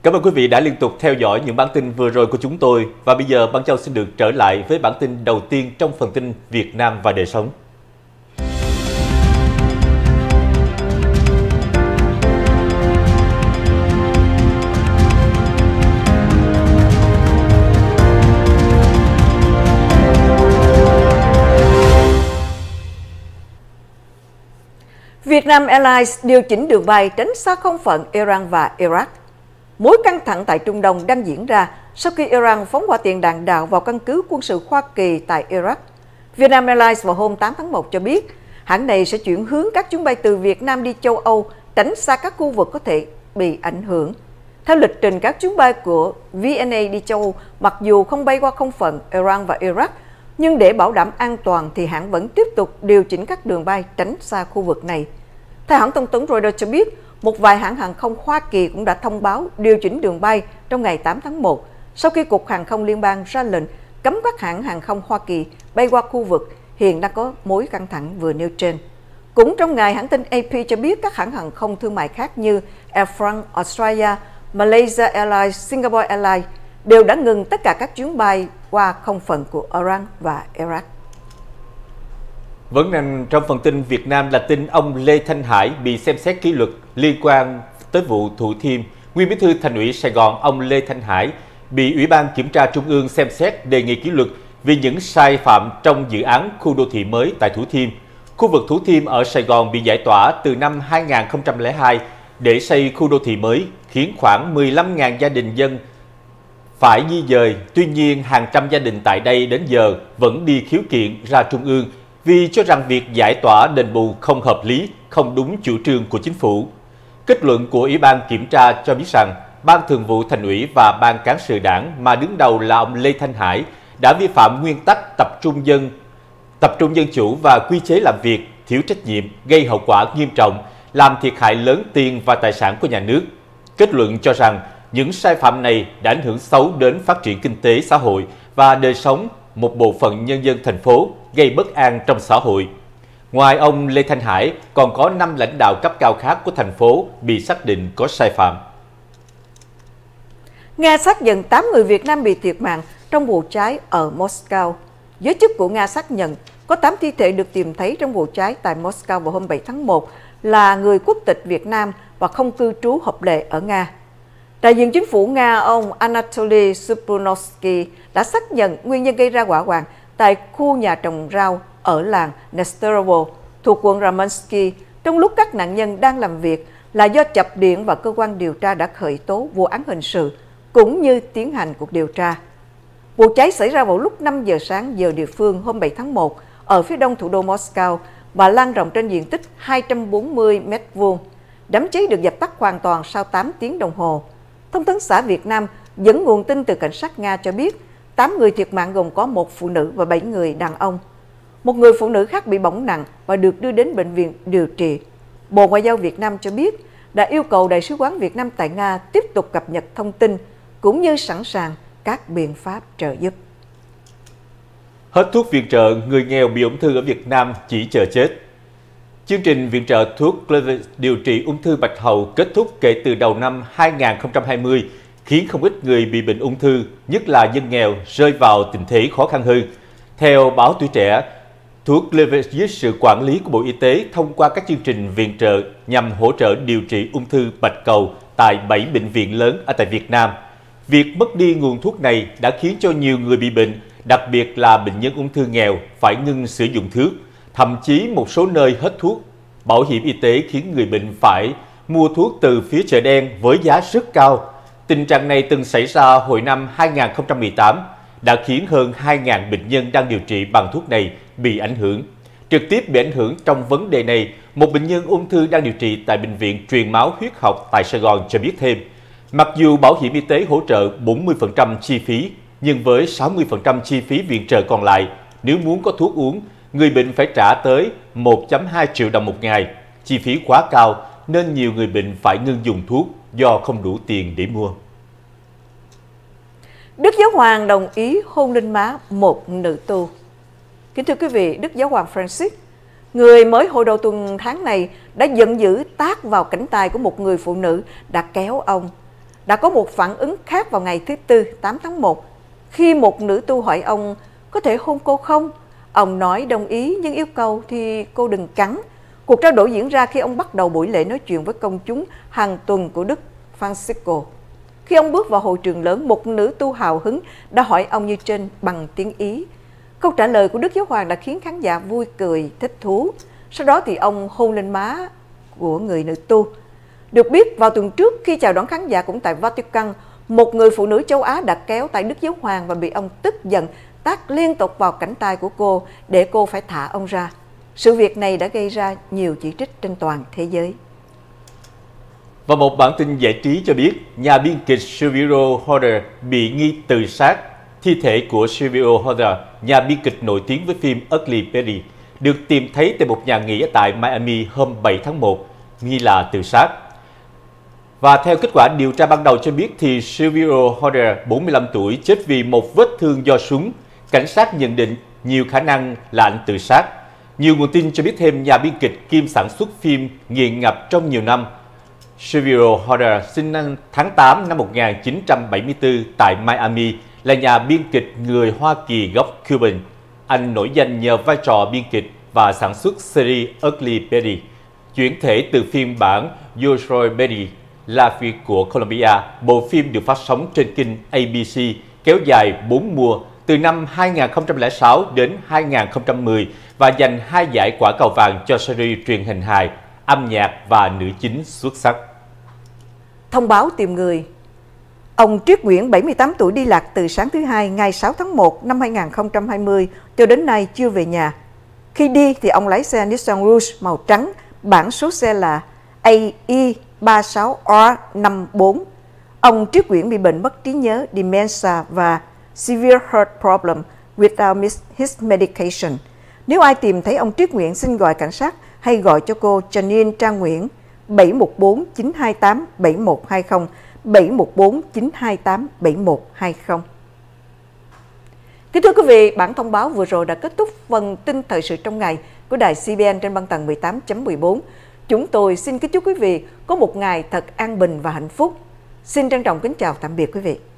Cảm ơn quý vị đã liên tục theo dõi những bản tin vừa rồi của chúng tôi. Và bây giờ, Băng Châu xin được trở lại với bản tin đầu tiên trong phần tin Việt Nam và đời sống. Vietnam Airlines điều chỉnh đường bay tránh xa không phận Iran và Iraq. Mối căng thẳng tại Trung Đông đang diễn ra sau khi Iran phóng hỏa tiễn đạn đạo vào căn cứ quân sự Hoa Kỳ tại Iraq. Vietnam Airlines vào hôm 8 tháng 1 cho biết hãng này sẽ chuyển hướng các chuyến bay từ Việt Nam đi châu Âu tránh xa các khu vực có thể bị ảnh hưởng. Theo lịch trình các chuyến bay của VNA đi châu Âu, mặc dù không bay qua không phận Iran và Iraq, nhưng để bảo đảm an toàn thì hãng vẫn tiếp tục điều chỉnh các đường bay tránh xa khu vực này. Theo hãng thông tấn Reuters cho biết, một vài hãng hàng không Hoa Kỳ cũng đã thông báo điều chỉnh đường bay trong ngày 8 tháng 1 sau khi Cục Hàng không Liên bang ra lệnh cấm các hãng hàng không Hoa Kỳ bay qua khu vực hiện đang có mối căng thẳng vừa nêu trên. Cũng trong ngày, hãng tin AP cho biết các hãng hàng không thương mại khác như Air France Australia, Malaysia Airlines, Singapore Airlines đều đã ngừng tất cả các chuyến bay qua không phận của Iran và Iraq. Vẫn nằm trong phần tin Việt Nam là tin ông Lê Thanh Hải bị xem xét kỷ luật liên quan tới vụ Thủ Thiêm. Nguyên Bí thư Thành ủy Sài Gòn ông Lê Thanh Hải bị Ủy ban Kiểm tra Trung ương xem xét đề nghị kỷ luật vì những sai phạm trong dự án khu đô thị mới tại Thủ Thiêm. Khu vực Thủ Thiêm ở Sài Gòn bị giải tỏa từ năm 2002 để xây khu đô thị mới, khiến khoảng 15.000 gia đình dân phải di dời. Tuy nhiên, hàng trăm gia đình tại đây đến giờ vẫn đi khiếu kiện ra Trung ương vì cho rằng việc giải tỏa đền bù không hợp lý, không đúng chủ trương của chính phủ. Kết luận của Ủy ban Kiểm tra cho biết rằng, Ban Thường vụ Thành ủy và Ban Cán sự Đảng mà đứng đầu là ông Lê Thanh Hải đã vi phạm nguyên tắc tập trung dân chủ và quy chế làm việc, thiếu trách nhiệm, gây hậu quả nghiêm trọng, làm thiệt hại lớn tiền và tài sản của nhà nước. Kết luận cho rằng, những sai phạm này đã ảnh hưởng xấu đến phát triển kinh tế xã hội và đời sống một bộ phận nhân dân thành phố, gây bất an trong xã hội. Ngoài ông Lê Thanh Hải, còn có 5 lãnh đạo cấp cao khác của thành phố bị xác định có sai phạm. Nga xác nhận 8 người Việt Nam bị thiệt mạng trong vụ cháy ở Moscow. Giới chức của Nga xác nhận có 8 thi thể được tìm thấy trong vụ cháy tại Moscow vào hôm 7 tháng 1 là người quốc tịch Việt Nam và không cư trú hợp lệ ở Nga. Đại diện chính phủ Nga ông Anatoly Subrunovsky đã xác nhận nguyên nhân gây ra hỏa hoạn tại khu nhà trồng rau ở làng Nesterovo thuộc quận Ramansky trong lúc các nạn nhân đang làm việc là do chập điện và cơ quan điều tra đã khởi tố vụ án hình sự cũng như tiến hành cuộc điều tra. Vụ cháy xảy ra vào lúc 5 giờ sáng giờ địa phương hôm 7 tháng 1 ở phía đông thủ đô Moscow và lan rộng trên diện tích 240 m². Đám cháy được dập tắt hoàn toàn sau 8 tiếng đồng hồ. Thông tấn xã Việt Nam dẫn nguồn tin từ cảnh sát Nga cho biết 8 người thiệt mạng gồm có 1 phụ nữ và 7 người đàn ông. Một người phụ nữ khác bị bỏng nặng và được đưa đến bệnh viện điều trị. Bộ Ngoại giao Việt Nam cho biết đã yêu cầu Đại sứ quán Việt Nam tại Nga tiếp tục cập nhật thông tin cũng như sẵn sàng các biện pháp trợ giúp. Hết thuốc viện trợ, người nghèo bị ung thư ở Việt Nam chỉ chờ chết. Chương trình viện trợ thuốc điều trị ung thư bạch hầu kết thúc kể từ đầu năm 2020, khiến không ít người bị bệnh ung thư, nhất là dân nghèo, rơi vào tình thế khó khăn hơn. Theo báo Tuổi Trẻ, thuốc dưới sự quản lý của Bộ Y tế thông qua các chương trình viện trợ nhằm hỗ trợ điều trị ung thư bạch cầu tại 7 bệnh viện lớn ở tại Việt Nam. Việc mất đi nguồn thuốc này đã khiến cho nhiều người bị bệnh, đặc biệt là bệnh nhân ung thư nghèo, phải ngưng sử dụng thuốc. Thậm chí một số nơi hết thuốc. Bảo hiểm y tế khiến người bệnh phải mua thuốc từ phía chợ đen với giá rất cao. Tình trạng này từng xảy ra hồi năm 2018, đã khiến hơn 2.000 bệnh nhân đang điều trị bằng thuốc này bị ảnh hưởng. Trực tiếp bị ảnh hưởng trong vấn đề này, một bệnh nhân ung thư đang điều trị tại Bệnh viện Truyền máu huyết học tại Sài Gòn cho biết thêm, mặc dù bảo hiểm y tế hỗ trợ 40% chi phí, nhưng với 60% chi phí viện trợ còn lại, nếu muốn có thuốc uống, người bệnh phải trả tới 1,2 triệu đồng một ngày. Chi phí quá cao nên nhiều người bệnh phải ngưng dùng thuốc do không đủ tiền để mua. Đức Giáo Hoàng đồng ý hôn linh má một nữ tu. Kính thưa quý vị, Đức Giáo Hoàng Francis, người mới hồi đầu tuần tháng này đã giận dữ tát vào cánh tay của một người phụ nữ đã kéo ông. đã có một phản ứng khác vào ngày thứ Tư 8 tháng 1 khi một nữ tu hỏi ông có thể hôn cô không. Ông nói đồng ý nhưng yêu cầu thì cô đừng cắn. Cuộc trao đổi diễn ra khi ông bắt đầu buổi lễ nói chuyện với công chúng hàng tuần của Đức Francisco. Khi ông bước vào hội trường lớn, một nữ tu hào hứng đã hỏi ông như trên bằng tiếng Ý. Câu trả lời của Đức Giáo Hoàng đã khiến khán giả vui cười, thích thú. Sau đó thì ông hôn lên má của người nữ tu. Được biết, vào tuần trước khi chào đón khán giả cũng tại Vatican, một người phụ nữ châu Á đã kéo tay Đức Giáo Hoàng và bị ông tức giận tát liên tục vào cánh tay của cô để cô phải thả ông ra. Sự việc này đã gây ra nhiều chỉ trích trên toàn thế giới. Và một bản tin giải trí cho biết, nhà biên kịch Silvio Horder bị nghi tự sát. Thi thể của Silvio Horder, nhà biên kịch nổi tiếng với phim Ugly Betty, được tìm thấy tại một nhà nghỉ ở tại Miami hôm 7 tháng 1, nghi là tự sát. Và theo kết quả điều tra ban đầu cho biết thì Silvio Horder, 45 tuổi, chết vì một vết thương do súng. Cảnh sát nhận định nhiều khả năng là anh tự sát. Nhiều nguồn tin cho biết thêm nhà biên kịch kiêm sản xuất phim nghiện ngập trong nhiều năm, Silvio Horder sinh năm tháng 8 năm 1974 tại Miami, là nhà biên kịch người Hoa Kỳ gốc Cuban. Anh nổi danh nhờ vai trò biên kịch và sản xuất series Ugly Betty, chuyển thể từ phiên bản Yo Soy Betty, là phim của Colombia. Bộ phim được phát sóng trên kênh ABC, kéo dài 4 mùa từ năm 2006 đến 2010 và giành 2 giải quả cầu vàng cho series truyền hình hài, âm nhạc và nữ chính xuất sắc. Thông báo tìm người. Ông Triết Nguyễn, 78 tuổi, đi lạc từ sáng thứ Hai ngày 6 tháng 1 năm 2020 cho đến nay chưa về nhà. Khi đi thì ông lái xe Nissan Rouge màu trắng, biển số xe là AI36R54. Ông Triết Nguyễn bị bệnh mất trí nhớ, dementia và severe heart problem without his medication. Nếu ai tìm thấy ông Triết Nguyễn xin gọi cảnh sát hay gọi cho cô Janine Trang Nguyễn 714 928 7120 714 928 7120. Kính thưa quý vị, bản thông báo vừa rồi đã kết thúc phần tin thời sự trong ngày của đài CBN trên băng tần 18.14. Chúng tôi xin kính chúc quý vị có một ngày thật an bình và hạnh phúc. Xin trân trọng kính chào tạm biệt quý vị.